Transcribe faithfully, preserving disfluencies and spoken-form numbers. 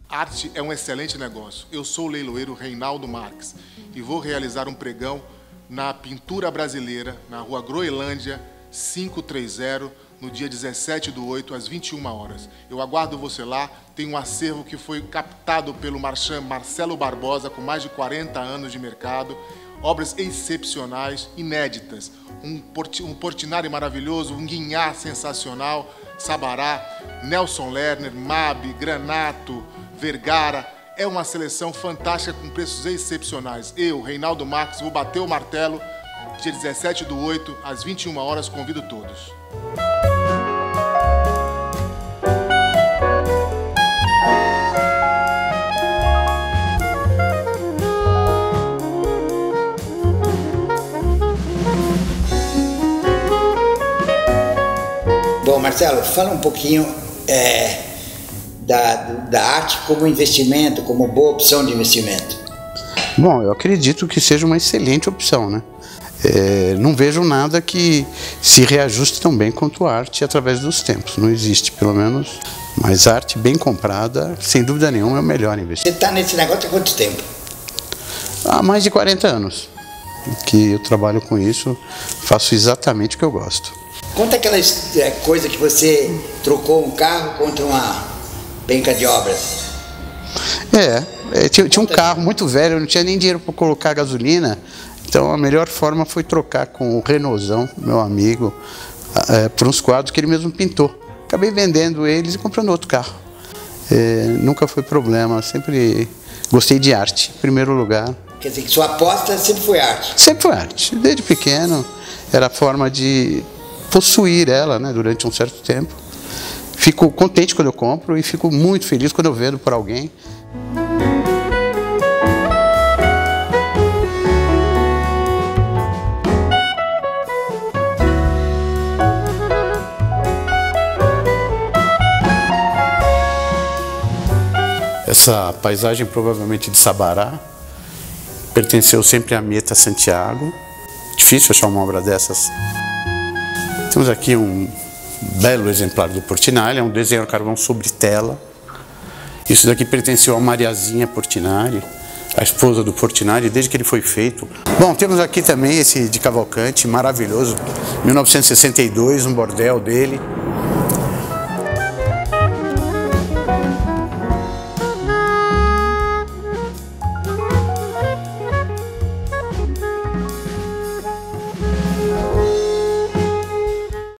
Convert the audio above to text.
Arte é um excelente negócio. Eu sou o leiloeiro Reinaldo Marques e vou realizar um pregão na Pintura Brasileira, na Rua Groenlândia, quinhentos e trinta, no dia dezessete do oito, às vinte e uma horas. Eu aguardo você lá. Tem um acervo que foi captado pelo marchand Marcelo Barbosa, com mais de quarenta anos de mercado. Obras excepcionais, inéditas. Um, porti um Portinari maravilhoso, um Guignard sensacional, Sabará, Nelson Lerner, Mabe, Granato, Vergara. É uma seleção fantástica com preços excepcionais. Eu, Reinaldo Marques, vou bater o martelo dia dezessete do oito, às vinte e uma horas. Convido todos. Bom, Marcelo, fala um pouquinho é, da, da arte como investimento, como boa opção de investimento. Bom, eu acredito que seja uma excelente opção, né? É, não vejo nada que se reajuste tão bem quanto a arte através dos tempos. Não existe, pelo menos. Mas a arte bem comprada, sem dúvida nenhuma, é o melhor investimento. Você está nesse negócio há quanto tempo? Há mais de quarenta anos que eu trabalho com isso, faço exatamente o que eu gosto. Conta aquela é, coisa que você trocou um carro contra uma penca de obras. É, é tinha, tinha um carro muito velho, eu não tinha nem dinheiro para colocar gasolina. Então a melhor forma foi trocar com o Renaultzão, meu amigo, é, por uns quadros que ele mesmo pintou. Acabei vendendo eles e comprando outro carro. É, nunca foi problema, sempre gostei de arte, em primeiro lugar. Quer dizer que sua aposta sempre foi arte? Sempre foi arte. Desde pequeno era a forma de possuir ela, né, durante um certo tempo. Fico contente quando eu compro e fico muito feliz quando eu vendo por alguém. Essa paisagem, provavelmente de Sabará, pertenceu sempre a Meta Santiago. Difícil achar uma obra dessas. Temos aqui um belo exemplar do Portinari, é um desenho a carvão sobre tela. Isso daqui pertenceu a Mariazinha Portinari, a esposa do Portinari, desde que ele foi feito. Bom, temos aqui também esse de Cavalcante, maravilhoso, mil novecentos e sessenta e dois, um bordel dele.